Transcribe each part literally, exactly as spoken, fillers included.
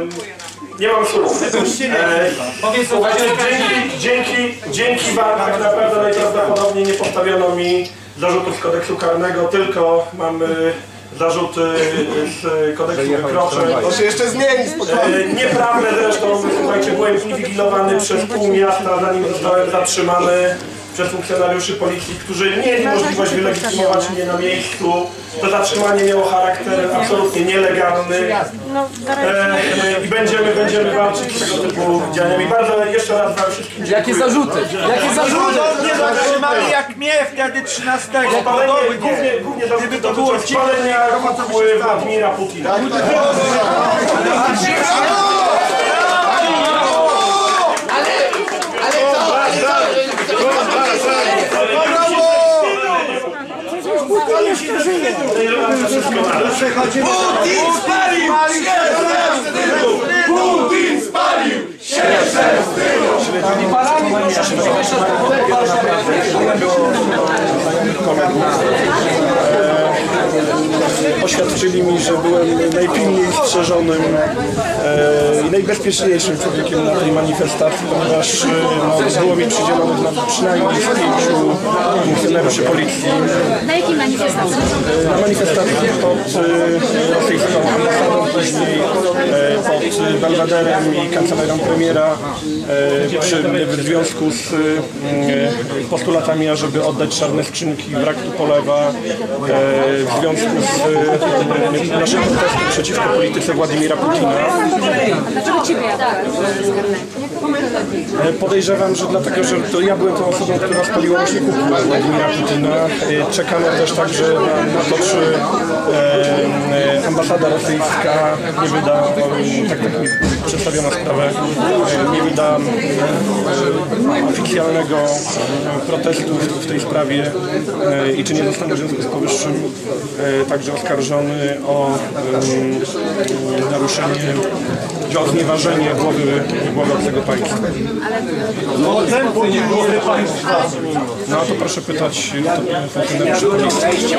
Nie mam słów. Dzięki, dzięki, dzięki wam tak naprawdę najprawdopodobniej nie postawiono mi zarzutów z kodeksu karnego, tylko mamy zarzuty z kodeksu wykroczeń. To się jeszcze zmieni, spokojnie. Nieprawdę zresztą, słuchajcie, byłem inwigilowany przez pół miasta, zanim zostałem zatrzymany przez funkcjonariuszy policji, którzy mieli możliwość wylegitymować mnie na miejscu. To zatrzymanie miało charakter absolutnie nielegalny e, i będziemy, będziemy walczyć z tego typu działaniami. Bardzo jeszcze raz wam wszystkim dziękuję. Jakie zarzuty? Jakie zarzuty? Nie zatrzymali jak mnie wtedy trzynastego. Spalenie, głównie, głównie zarzuty to było spalenia kukły Władimira Putina. Putin spalił się ze wstydu! Putin spalił się ze wstydu! Oświadczyli mi, że byłem najpilniej strzeżonym e, i najbezpieczniejszym człowiekiem na tej manifestacji, ponieważ no, było mi przydzielonych na przynajmniej pięciu funkcjonariuszy policji. Na jakiej manifestacji? Na manifestacji pod e, rosyjską ambasadą, później e, pod Belwederem i kancelarią premiera e, przy, w związku z e, postulatami, ażeby oddać czarne skrzynki wrak Tupolewa, e, w związku z e, naszym protestem przeciwko polityce Władimira Putina. Dlaczego ciebie? E, podejrzewam, że dlatego, że to ja byłem tą osobą, która spaliła właśnie kukłę Władimira Putina. E, czekano też także na, na to, czy e, e, ambasada rosyjska nie wyda, e, tak, tak mi przedstawiona sprawa, e, nie wyda e, oficjalnego protestu w tej sprawie e, i czy nie zostanę w związku z powyższym e, także oskarżony o e, naruszenie, o znieważenie głowy, głowy obcego państwa. No No to proszę pytać funkcjonariuszy policji.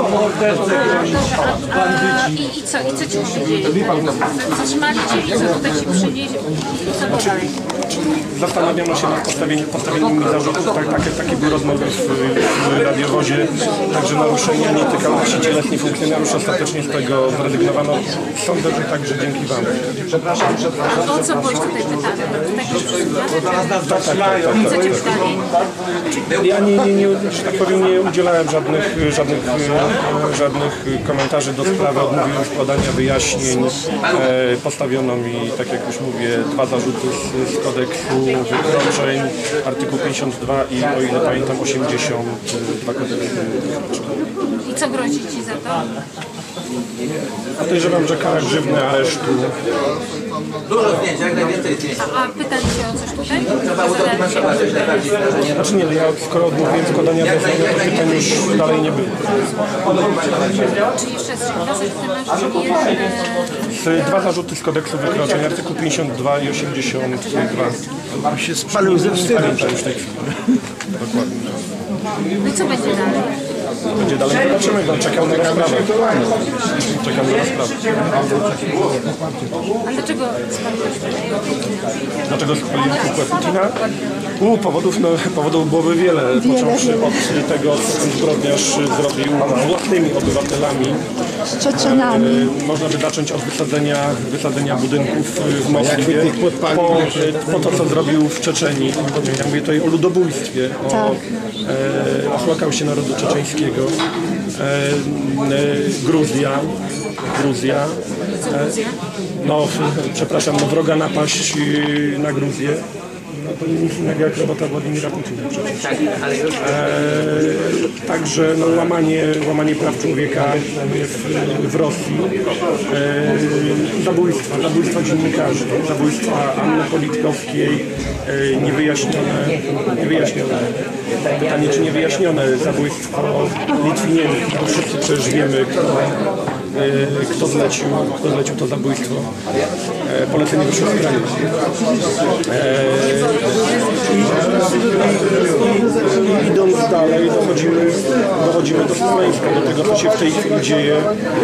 I, I co? I co ci się dzieje? Zatrzymali cię i co tutaj się przyniesie? Co było dalej? Zastanawiano się nad postawieniem, postawieniem mi zarzutów, tak, takie, takie były rozmowy w, w radiowozie, także naruszenia nietykalności cielesnej funkcjonariuszy ostatecznie z tego zrezygnowano. Sądzę, że także dzięki wam. A o co byłeś tutaj pytany? Tak, tak, tak, tak, I co ci tak. pytali? Ja nie, nie, nie, że tak powiem, nie udzielałem żadnych, żadnych, e, żadnych komentarzy do sprawy, odmówiłem składania wyjaśnień. E, postawiono mi, tak jak już mówię, dwa zarzuty z, z kodeksu wykroczeń, artykuł pięćdziesiąt dwa i o ile pamiętam osiemdziesiąt dwa kodeksu wykroczeń. I co grozi ci za to? Podejrzewam, że kara grzywny, aresztu. Dużo zdjęć, jak najwięcej zdjęć. A, a pytali cię o coś tutaj? Zadali się? Znaczy nie, ja skoro odmówiłem składania zeznania, to pytań już dalej nie było. Czy jeszcze jest wniosek, ty masz jeden... Z, dwa zarzuty z kodeksu wykroczeń, artykuł pięćdziesiąt dwa i osiemdziesiąt dwa. się spalił ze wstydu. Pamiętam już w tej chwili. Dokładnie. No i co będzie dalej? Będzie dalej, zobaczymy, no, czekam na rozprawę. Czekam na rozprawę. A dlaczego spaliłeś tutaj? Dlaczego spalili kukłę Putina? U, powodów, no, powodów byłoby wiele, począwszy od tego, co ten zbrodniarz zrobił z własnymi obywatelami. Z Czeczenami. E, można by zacząć od wysadzenia, wysadzenia budynków w Moskwie, po, po to, co zrobił w Czeczenii. Ja mówię tutaj o ludobójstwie, o, e, o Holokauście narodu czeczeńskiego. E, e, Gruzja, Gruzja. E, no, przepraszam, no, wroga napaść na Gruzję. No to nic innego jak robota Władimira Putina przecież. E, także no, łamanie, łamanie praw człowieka w, w Rosji, e, zabójstwa, zabójstwa dziennikarzy, zabójstwa Anny Politkowskiej, e, niewyjaśnione, niewyjaśnione. Pytanie, czy niewyjaśnione zabójstwo Litwinienki, bo wszyscy przecież wiemy, kto, kto zlecił, kto zlecił to zabójstwo. polecenie wyszło z kraju. I, i, i idąc dalej dochodzimy, dochodzimy do Smoleńska, do tego, co się w tej chwili dzieje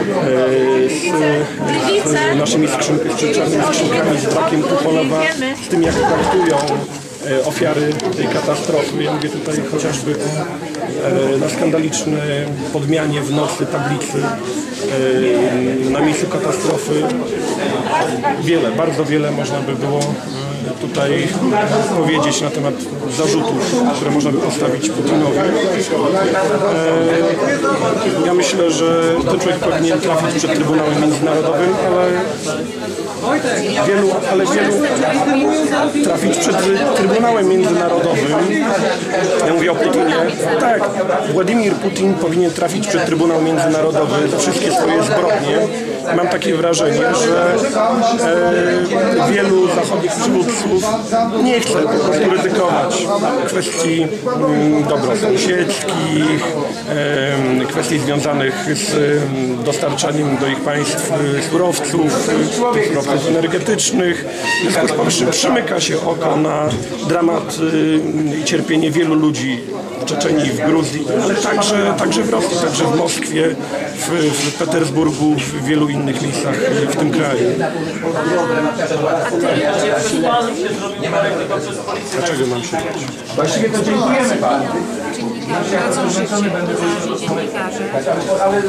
z, z naszymi skrzynkami, z czarnymi skrzynkami, z brakiem Tupolewa, z tym, jak traktują ofiary tej katastrofy. Ja mówię tutaj chociażby o na skandalicznej podmianie w nocy tablicy na miejscu katastrofy. Wiele, bardzo wiele można by było tutaj powiedzieć na temat zarzutów, które można by postawić Putinowi. Ja myślę, że ten człowiek powinien trafić przed Trybunałem Międzynarodowym, ale wielu, ale wielu trafić przed Trybunałem Międzynarodowym. Ja mówię o Putinie. Tak, Władimir Putin powinien trafić przed Trybunał Międzynarodowy za wszystkie swoje zbrodnie. Mam takie wrażenie, że e, wielu zachodnich przywódców nie chce po prostu ryzykować kwestii m, dobrosąsiedzkich, e, kwestii związanych z m, dostarczaniem do ich państw surowców, surowców energetycznych. W związku z powyższym przymyka się oko na dramat i cierpienie wielu ludzi w Czeczenii, w Gruzji, ale także, także w Rosji, także w Moskwie, w, w Petersburgu, w wielu innych miejscach w tym kraju. Dlaczego mam się bać? Właściwie to dziękujemy panu. Dziennikarze radzą życie, dziennikarze. A ty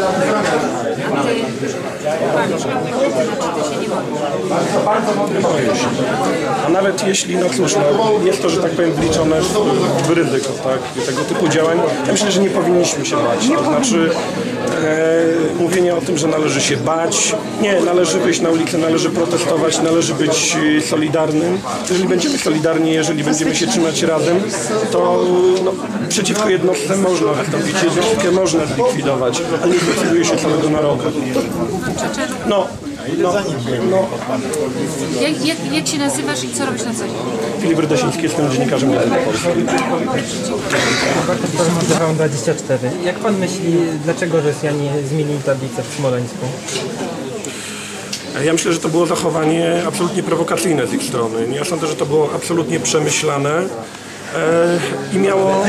uważasz, że ty się nie boisz? Boję się. A nawet jeśli, no cóż, no, jest to, że tak powiem, wliczone w, w ryzyko, tak, tego typu działań, ja myślę, że nie powinniśmy się bać. To znaczy e, mówienie o tym, że należy się bać, nie, należy wyjść na ulicę, należy protestować, należy być solidarnym. Jeżeli będziemy solidarni, jeżeli będziemy się trzymać razem, to no, przeciwko jednostce można wystąpić, jednostkę można zlikwidować, ale nie zlikwiduje się całego narodu. No, no, no. Jak, jak, jak się nazywasz i co robisz na co dzień? Filip Rydasiński, jestem dziennikarzem Gazety Polskiej. Bartosz dwadzieścia cztery. Jak pan myśli, dlaczego Rosjanie zmienili tablicę w Smoleńsku? Ja myślę, że to było zachowanie absolutnie prowokacyjne z ich strony. Ja sądzę, że to było absolutnie przemyślane e, i miało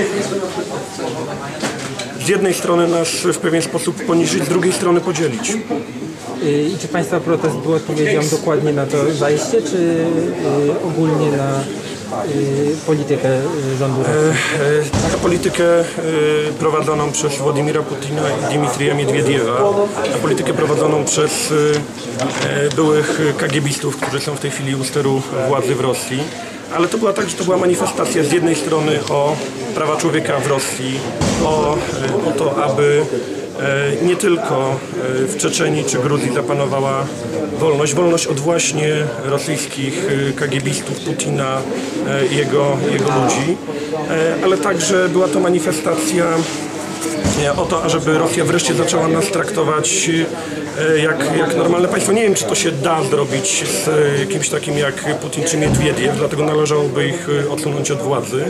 z jednej strony nas w pewien sposób poniżyć, z drugiej strony podzielić. I czy państwa protest był odpowiedzią dokładnie na to zajście, czy y, ogólnie na y, politykę rządu Rosji? Na politykę y, prowadzoną przez Władimira Putina i Dmitrija Miedwiediewa, na politykę prowadzoną przez y, y, byłych kagibistów, którzy są w tej chwili u steru władzy w Rosji. Ale to była także to była manifestacja z jednej strony o prawa człowieka w Rosji, o, y, o to, aby nie tylko w Czeczenii czy Gruzji zapanowała wolność, wolność od właśnie rosyjskich kagibistów, Putina i jego, jego ludzi, ale także była to manifestacja o to, ażeby Rosja wreszcie zaczęła nas traktować jak, jak normalne państwo. Nie wiem, czy to się da zrobić z kimś takim jak Putin czy Miedwiediew, dlatego należałoby ich odsunąć od władzy.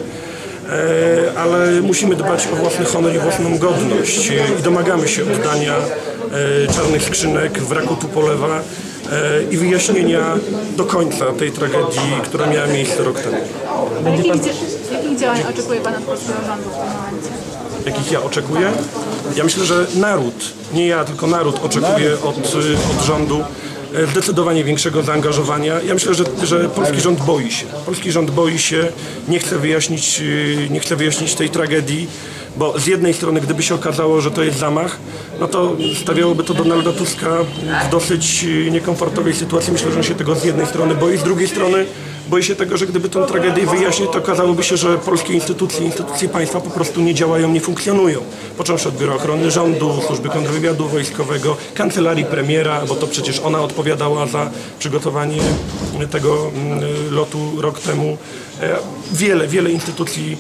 Ale musimy dbać o własny honor i własną godność i domagamy się oddania czarnych skrzynek, wraku Tupolewa i wyjaśnienia do końca tej tragedii, która miała miejsce rok temu. Jakich, jakich działań oczekuje Pan od polskiego rządu w tym momencie? Jakich ja oczekuję? Ja myślę, że naród, nie ja, tylko naród oczekuje od, od rządu zdecydowanie większego zaangażowania. Ja myślę, że, że polski rząd boi się. Polski rząd boi się, nie chce wyjaśnić, nie chce wyjaśnić tej tragedii, bo z jednej strony, gdyby się okazało, że to jest zamach, no to stawiałoby to Donalda Tuska w dosyć niekomfortowej sytuacji. Myślę, że on się tego z jednej strony boi, z drugiej strony boi się tego, że gdyby tę tragedię wyjaśnić, to okazałoby się, że polskie instytucje, instytucje państwa po prostu nie działają, nie funkcjonują. Począwszy od Biura Ochrony Rządu, Służby Kontrwywiadu Wojskowego, Kancelarii Premiera, bo to przecież ona odpowiadała za przygotowanie tego lotu rok temu. Wiele, wiele instytucji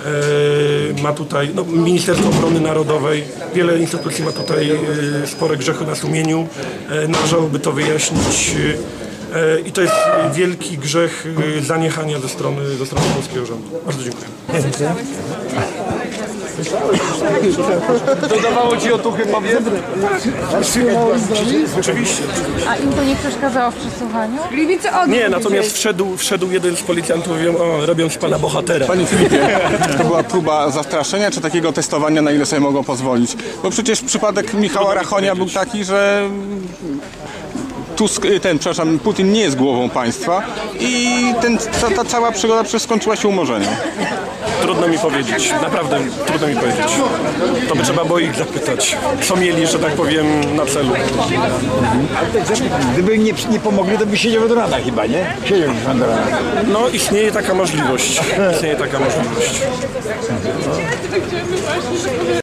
ma tutaj, no, Ministerstwo Obrony Narodowej, wiele instytucji ma tutaj spore grzechy na sumieniu. Należałoby to wyjaśnić. I to jest wielki grzech zaniechania ze strony, ze strony polskiego rządu. Bardzo dziękuję. Dodawało ci otuchy, powiem? Oczywiście. A im to nie przeszkadzało w przesłuchaniu? Nie, natomiast wszedł, wszedł jeden z policjantów i mówią, o, robią z pana bohatera. Panie Filipie, to była próba zastraszenia, czy takiego testowania, na ile sobie mogą pozwolić? Bo przecież przypadek Michała Rachonia był taki, że Tusk, ten, przepraszam, Putin nie jest głową państwa i ten, ta, ta cała przygoda przecież skończyła się umorzeniem. Trudno mi powiedzieć, naprawdę trudno mi powiedzieć. To by trzeba było ich zapytać, co mieli, że tak powiem, na celu. Gdyby nie, nie pomogli, to by siedział do rana chyba, nie? Siedział już do rana. No, istnieje taka możliwość. Istnieje taka możliwość.